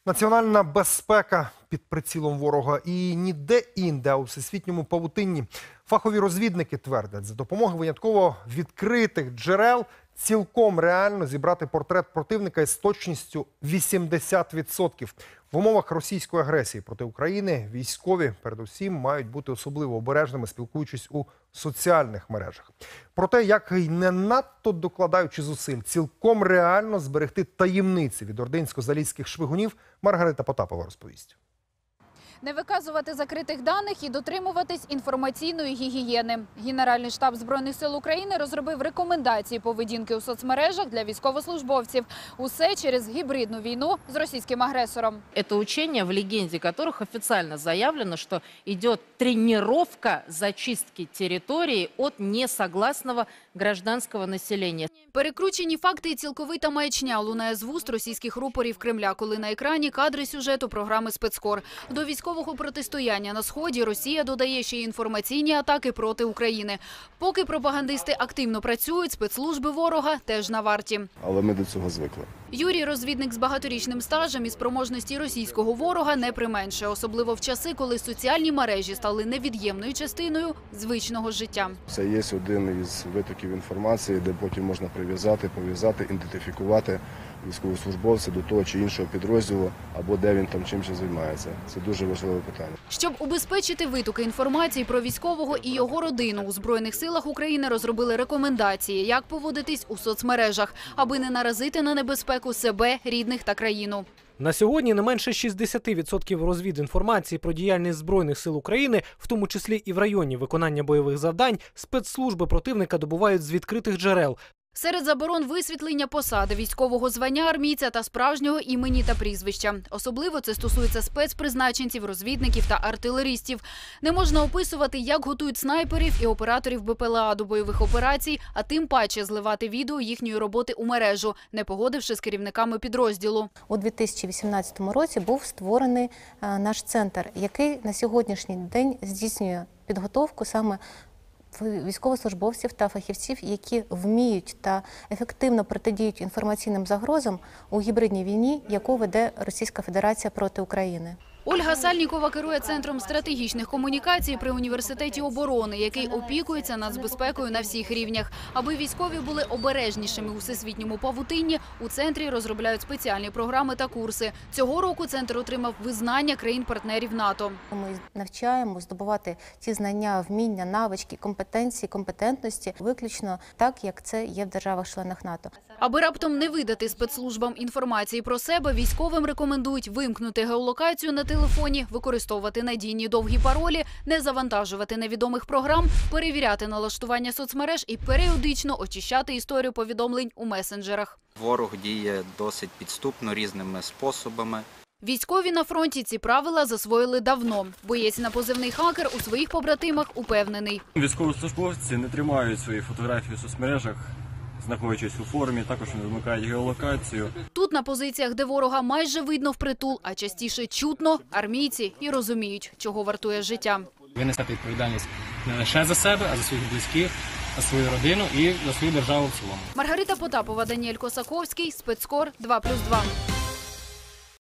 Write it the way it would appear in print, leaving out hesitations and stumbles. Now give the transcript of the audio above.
Національна безпека під прицілом ворога і ніде-інде, а у всесвітньому павутинні. Фахові розвідники твердять, за допомогою винятково відкритих джерел цілком реально зібрати портрет противника із точністю 80%. В умовах російської агресії проти України військові, передусім, мають бути особливо обережними, спілкуючись у соціальних мережах. Про те, як і не надто докладаючи зусиль, цілком реально зберегти таємниці від ординсько-залізьких шпигунів, Маргарита Потапова розповість. Не виказувати закритих даних і дотримуватись інформаційної гігієни. Генеральний штаб Збройних сил України розробив рекомендації поведінки у соцмережах для військовослужбовців. Усе через гібридну війну з російським агресором. Это учения, в легенде которых официально заявлено, что идет тренировка зачистки территории от несогласного гражданского населения. Перекручені факти і цілковита маячня лунає з вуст російських рупорів Кремля, коли на екрані кадри сюжету програми «Спецкор». До військового протистояння на Сході Росія додає ще й інформаційні атаки проти України. Поки пропагандисти активно працюють, спецслужби ворога теж на варті. Але ми до цього звикли. Юрій – розвідник з багаторічним стажем і спроможності російського ворога не применшує, особливо в часи, коли соціальні мережі стали невід'ємною частиною звичного життя. Це є один із витоків інформації, де потім можна прив'язати, пов'язати, ідентифікувати військовослужбовця до того чи іншого підрозділу, або де він там чимось займається. Це дуже важливе питання. Щоб убезпечити витоки інформації про військового і його родину, у Збройних силах України розробили рекомендації, як поводитись у соцмережах, аби не наразити на небезпеку себе, рідних та країну. На сьогодні не менше 60% розвідінформації про діяльність Збройних сил України, в тому числі і в районі виконання бойових завдань, спецслужби противника добувають з відкритих джерел. Серед заборон висвітлення посади, військового звання армійця та справжнього імені та прізвища. Особливо це стосується спецпризначенців, розвідників та артилерістів. Не можна описувати, як готують снайперів і операторів БПЛА до бойових операцій, а тим паче зливати відео їхньої роботи у мережу, не погодивши з керівниками підрозділу. У 2018 році був створений наш центр, який на сьогоднішній день здійснює підготовку саме військовослужбовців та фахівців, які вміють та ефективно протидіють інформаційним загрозам у гібридній війні, яку веде Російська Федерація проти України. Ольга Сальнікова керує Центром стратегічних комунікацій при Університеті оборони, який опікується нацбезпекою на всіх рівнях. Аби військові були обережнішими у всесвітньому павутинні, у центрі розробляють спеціальні програми та курси. Цього року центр отримав визнання країн-партнерів НАТО. Ми навчаємо здобувати ті знання, вміння, навички, компетенції, компетентності виключно так, як це є в державах-членах НАТО. Аби раптом не видати спецслужбам інформації про себе, військовим рекомендують вимкнути геолокацію на телефоні, використовувати надійні довгі паролі, не завантажувати невідомих програм, перевіряти налаштування соцмереж і періодично очищати історію повідомлень у месенджерах. Ворог діє досить підступно, різними способами. Військові на фронті ці правила засвоїли давно. Боєць на позивний «Хакер» у своїх побратимах упевнений. Військовослужбовці не тримають свої фотографії в соцмережах, знаходячись у формі, також не вимикають геолокацію. Тут на позиціях, де ворога майже видно впритул, а частіше чутно, армійці і розуміють, чого вартує життя. Ви несете відповідальність не лише за себе, а за своїх близьких, за свою родину і за свою державу в цілому. Маргарита Потапова, Даніель Косаковський, Спецкор 2+2.